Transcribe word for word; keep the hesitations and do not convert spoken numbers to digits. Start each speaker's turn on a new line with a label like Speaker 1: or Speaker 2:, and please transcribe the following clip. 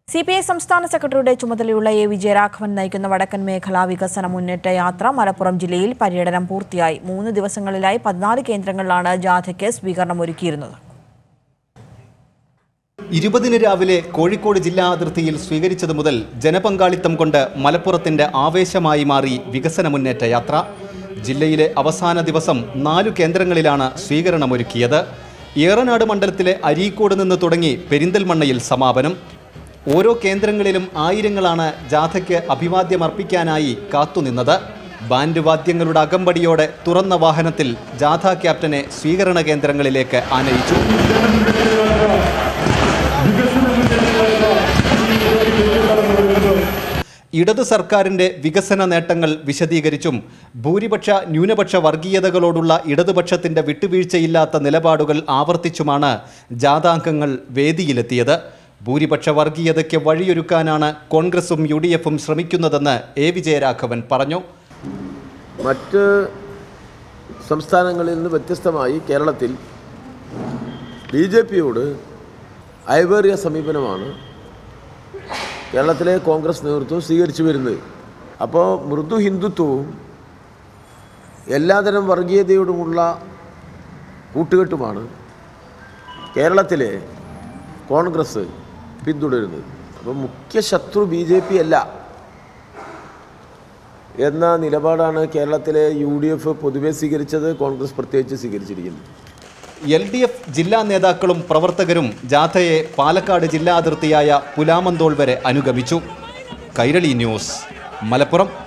Speaker 1: C P I സംസ്ഥാന സെക്രട്ടറിയുടെ ചുമതലയുള്ള എ വിജയരാഘവൻ നയിക്കുന്ന വടക്കൻ മേഖലാ വികസന മുന്നേറ്റ യാത്ര മലപ്പുറം ജില്ലയിൽ പര്യടനം പൂർത്തിയായി. മൂന്ന് ദിവസങ്ങളിലായി പതിനാല് കേന്ദ്രങ്ങളിലാണ് ജാഥയ്ക്ക് സ്വീകരണമൊരുക്കിയിരുന്നത്.
Speaker 2: ഇരുപതിന് രാവിലെ കോഴിക്കോട് ജില്ലാ അതിർത്തിയിൽ സ്വീകരിച്ചതു മുതൽ ജനപങ്കാളിത്തം കൊണ്ട് മലപ്പുറത്തിന്റെ ആവേശമായി മാറി വികസന മുന്നേറ്റ യാത്ര. ജില്ലയിലെ അവസാന ദിവസം നാലു കേന്ദ്രങ്ങളിലാണ് സ്വീകരണമൊരുക്കിയത്. ഏറനാട് മണ്ഡലത്തിലെ അരീക്കോട് നിന്ന് തുടങ്ങി പെരിന്തൽമണ്ണയിൽ സമാപനം. ഓരോ കേന്ദ്രങ്ങളിലും ആയിരങ്ങളാണ് ജാഥയ്ക്ക് അഭിവാദ്യമർപ്പിക്കാനായി കാത്തുനിന്നത്. ബാൻഡ് വാദ്യങ്ങളുടെ അകമ്പടിയോടെ തുറന്ന വാഹനത്തിൽ ജാഥ ക്യാപ്റ്റനെ സ്വീകരണ കേന്ദ്രങ്ങളിലേക്ക് ആനയിച്ചു. ഇടതു സർക്കാരിൻ്റെ വികസന നേട്ടങ്ങൾ വിശദീകരിച്ചും ഭൂരിപക്ഷ ന്യൂനപക്ഷ വർഗീയതകളോടുള്ള ഇടതുപക്ഷത്തിൻ്റെ വിട്ടുവീഴ്ചയില്ലാത്ത നിലപാടുകൾ ആവർത്തിച്ചുമാണ് ജാഥാംഗങ്ങൾ വേദിയിലെത്തിയത്. ഭൂരിപക്ഷ വർഗീയതയ്ക്ക് വഴിയൊരുക്കാനാണ് കോൺഗ്രസും യു ഡി എഫും ശ്രമിക്കുന്നതെന്ന് എ വിജയരാഘവൻ പറഞ്ഞു.
Speaker 3: മറ്റ് സംസ്ഥാനങ്ങളിൽ നിന്ന് വ്യത്യസ്തമായി കേരളത്തിൽ ബി ജെ പിയോട് അയവേറിയ സമീപനമാണ് കേരളത്തിലെ കോൺഗ്രസ് നേതൃത്വം സ്വീകരിച്ചു വരുന്നത്. അപ്പോൾ മൃദു ഹിന്ദുത്വവും എല്ലാതരം വർഗീയതയോടുമുള്ള കൂട്ടുകെട്ടുമാണ് കേരളത്തിലെ കോൺഗ്രസ് പിന്തുടരുന്നത്. അപ്പോൾ മുഖ്യ ശത്രു ബി ജെ പി അല്ല എന്ന നിലപാടാണ് കേരളത്തിലെ യു ഡി എഫ് പൊതുവെ സ്വീകരിച്ചത്, കോൺഗ്രസ് പ്രത്യേകിച്ച് സ്വീകരിച്ചിരിക്കുന്നത്.
Speaker 2: എൽ ഡി എഫ് ജില്ലാ നേതാക്കളും പ്രവർത്തകരും ജാഥയെ പാലക്കാട് ജില്ലാ അതിർത്തിയായ പുലാമന്തോൾ വരെ അനുഗമിച്ചു. കൈരളി ന്യൂസ്, മലപ്പുറം.